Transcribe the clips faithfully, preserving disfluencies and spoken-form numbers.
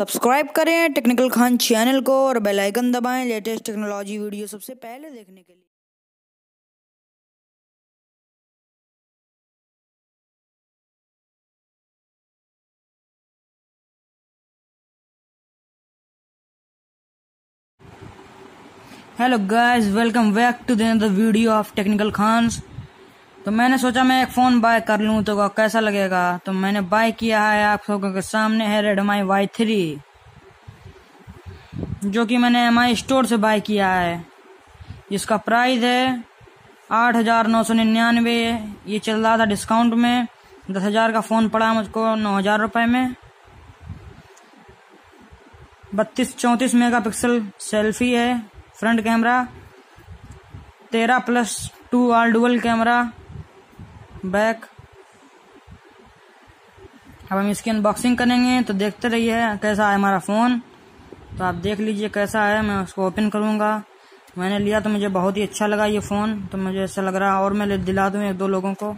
Subscribe करें technical Khan channel को और बेल आइकन दबाएं लेटेस्ट टेक्नोलॉजी वीडियो सबसे पहले देखने के लिए। Hello guys, welcome back to the another video of technical Khans. तो मैंने सोचा मैं एक फ़ोन बाय कर लूं तो कैसा लगेगा, तो मैंने बाय किया है। आप लोगों के सामने है रेडमी वाई थ्री, जो कि मैंने एम आई स्टोर से बाय किया है। जिसका प्राइस है आठ हजार नौ सौ निन्यानवे। ये चल रहा था डिस्काउंट में। दस हजार का फ़ोन पड़ा मुझको नौ हजार रुपये में। बत्तीस चौंतीस मेगा पिक्सल सेल्फी है, फ्रंट कैमरा तेरह plus two all dual camera back. अब हम इसकी अनबॉक्सिंग करेंगे, तो देखते रहिए कैसा है हमारा फ़ोन। तो आप देख लीजिए कैसा है। मैं उसको ओपन करूंगा। मैंने लिया तो मुझे बहुत ही अच्छा लगा ये फ़ोन, तो मुझे ऐसा लग रहा है और मैं दिला दूं एक दो लोगों को।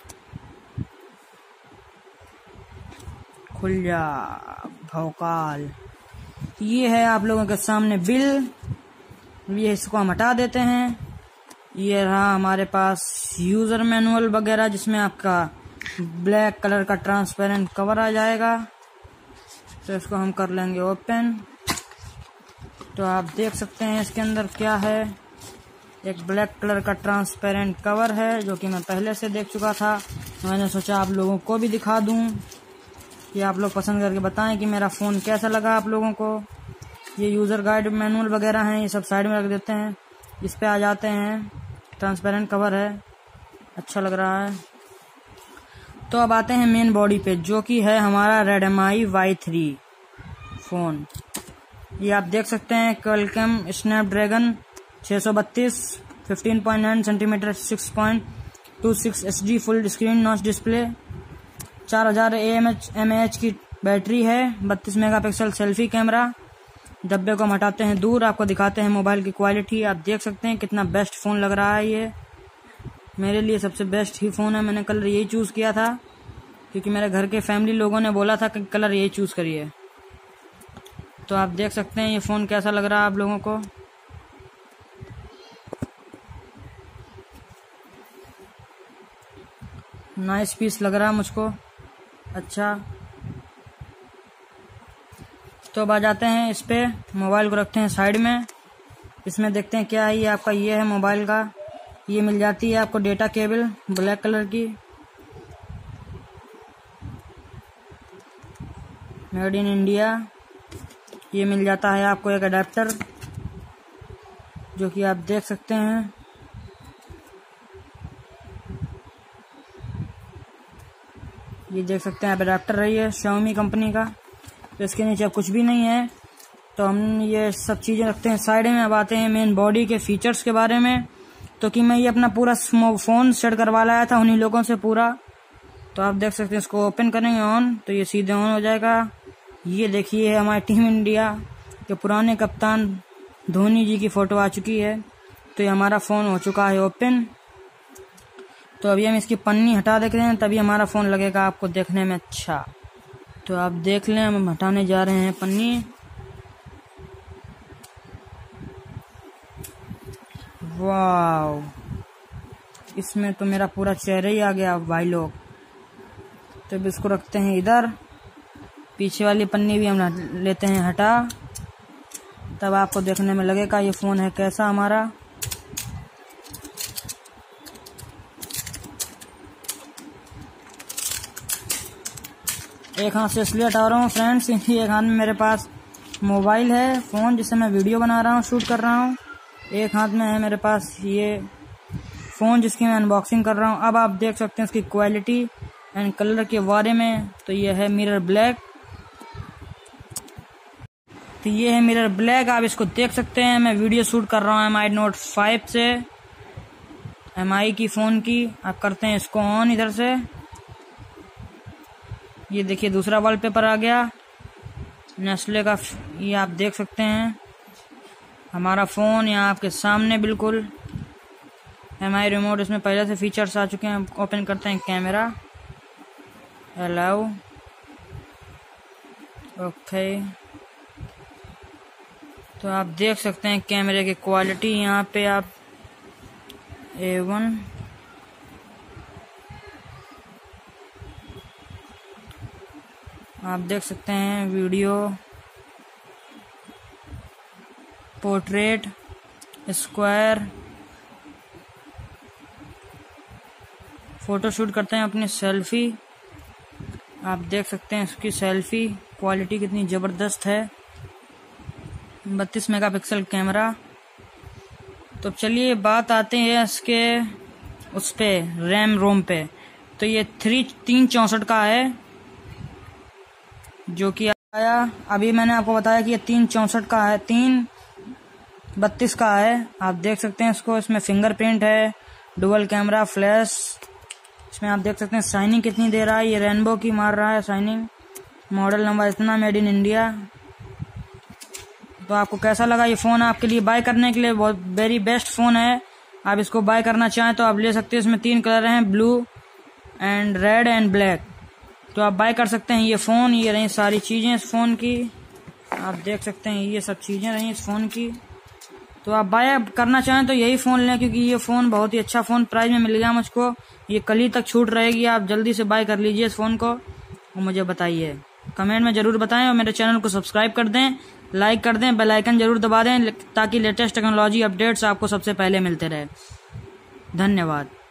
खुल जा भौकाल। ये है आप लोगों के सामने बिल। ये इसको हम हटा देते हैं। ये रहा हमारे पास यूज़र मैनुअल वगैरह, जिसमें आपका ब्लैक कलर का ट्रांसपेरेंट कवर आ जाएगा। तो इसको हम कर लेंगे ओपन। तो आप देख सकते हैं इसके अंदर क्या है। एक ब्लैक कलर का ट्रांसपेरेंट कवर है, जो कि मैं पहले से देख चुका था। मैंने सोचा आप लोगों को भी दिखा दूं कि आप लोग पसंद करके बताएं कि मेरा फ़ोन कैसा लगा आप लोगों को। ये यूज़र गाइड मैनुअल वगैरह हैं, ये सब साइड में रख देते हैं। इस पे आ जाते हैं। ट्रांसपेरेंट कवर है, अच्छा लग रहा है। तो अब आते हैं मेन बॉडी पे, जो कि है हमारा रेडमी वाई थ्री फ़ोन। ये आप देख सकते हैं क्वालकॉम स्नैपड्रैगन छह सौ बत्तीस, पंद्रह पॉइंट नौ सेंटीमीटर, छह पॉइंट दो छह H D full screen notch display, चार हजार एम एच की बैटरी है, बत्तीस मेगापिक्सल सेल्फी कैमरा। डब्बे को हम हटाते हैं दूर, आपको दिखाते हैं मोबाइल की क्वालिटी। आप देख सकते हैं कितना बेस्ट फ़ोन लग रहा है। ये मेरे लिए सबसे बेस्ट ही फ़ोन है। मैंने कलर यही चूज़ किया था, क्योंकि मेरे घर के फैमिली लोगों ने बोला था कि कलर यही चूज़ करिए। तो आप देख सकते हैं ये फ़ोन कैसा लग रहा है आप लोगों को। नाइस पीस लग रहा है मुझको, अच्छा। तो अब आ जाते हैं इस पे, मोबाइल को रखते हैं साइड में। इसमें देखते हैं क्या है। ये आपका ये है मोबाइल का, ये मिल जाती है आपको डेटा केबल ब्लैक कलर की, मेड इन इंडिया। ये मिल जाता है आपको एक अडेप्टर, जो कि आप देख सकते हैं। ये देख सकते हैं आप, अडेप्टर रही है शाओमी कंपनी का। तो इसके नीचे अब कुछ भी नहीं है। तो हम ये सब चीज़ें रखते हैं साइड में। अब आते हैं मेन बॉडी के फीचर्स के बारे में। तो कि मैं ये अपना पूरा फ़ोन सेट करवा लाया था उन्हीं लोगों से पूरा। तो आप देख सकते हैं, इसको ओपन करेंगे ऑन, तो ये सीधे ऑन हो जाएगा। ये देखिए हमारी टीम इंडिया के पुराने कप्तान धोनी जी की फ़ोटो आ चुकी है। तो ये हमारा फ़ोन हो चुका है ओपन। तो अभी हम इसकी पन्नी हटा देते हैं, तभी हमारा फ़ोन लगेगा आपको देखने में अच्छा। तो आप देख लें, हम हटाने जा रहे हैं पन्नी। वाव, इसमें तो मेरा पूरा चेहरा ही आ गया भाई लोग। तो अब इसको रखते हैं इधर। पीछे वाली पन्नी भी हम लेते हैं हटा, तब आपको देखने में लगेगा ये फ़ोन है कैसा हमारा। एक हाथ से इसलिए हटा रहा हूँ फ्रेंड्स, क्योंकि एक हाथ में मेरे पास मोबाइल है फ़ोन, जिससे मैं वीडियो बना रहा हूँ, शूट कर रहा हूँ। एक हाथ में है मेरे पास ये फ़ोन, जिसकी मैं अनबॉक्सिंग कर रहा हूँ। अब आप देख सकते हैं इसकी क्वालिटी एंड कलर के बारे में। तो ये है मिरर ब्लैक। तो ये है मिरर ब्लैक, आप इसको देख सकते हैं। मैं वीडियो शूट कर रहा हूँ एम आई नोट फाइव से, एम आई की फ़ोन की। आप करते हैं इसको ऑन इधर से। ये देखिए दूसरा वॉलपेपर आ गया नेस्ले का। ये आप देख सकते हैं हमारा फ़ोन यहाँ आपके सामने बिल्कुल। एम आई रिमोट इसमें पहले से फीचर्स आ चुके हैं। ओपन करते हैं कैमरा, अलाउ, ओके। तो आप देख सकते हैं कैमरे की क्वालिटी, यहाँ पे आप ए वन आप देख सकते हैं, video, portrait, square, photo shoot करते हैं अपनी सेल्फी। आप देख सकते हैं इसकी सेल्फी क्वालिटी कितनी ज़बरदस्त है, बत्तीस मेगापिक्सल कैमरा। तो चलिए बात आते हैं इसके उस पे रैम रोम पे। तो ये थ्री तीन चौंसठ का है जो कि आया, अभी मैंने आपको बताया कि ये तीन चौंसठ का है, तीन बत्तीस का है। आप देख सकते हैं इसको, इसमें फिंगरप्रिंट है, डुअल कैमरा, फ्लैश। इसमें आप देख सकते हैं शाइनिंग कितनी दे रहा है, ये रेनबो की मार रहा है शाइनिंग। मॉडल नंबर इतना, मेड इन इंडिया। तो आपको कैसा लगा ये फ़ोन? आपके लिए बाय करने के लिए बहुत वेरी बेस्ट फ़ोन है। आप इसको बाय करना चाहें तो आप ले सकते हैं। इसमें तीन कलर हैं, blue and red and black. तो आप बाय कर सकते हैं ये फ़ोन। ये रही सारी चीज़ें इस फ़ोन की, आप देख सकते हैं ये सब चीज़ें रही इस फ़ोन की। तो आप बाय करना चाहें तो यही फ़ोन लें, क्योंकि ये फ़ोन बहुत ही अच्छा फ़ोन प्राइस में मिल गया मुझको। ये कल ही तक छूट रहेगी, आप जल्दी से बाय कर लीजिए इस फ़ोन को और मुझे बताइए, कमेंट में ज़रूर बताएं। और मेरे चैनल को सब्सक्राइब कर दें, लाइक कर दें, बेल आइकन जरूर दबा दें ताकि लेटेस्ट टेक्नोलॉजी अपडेट्स आपको सबसे पहले मिलते रहे। धन्यवाद।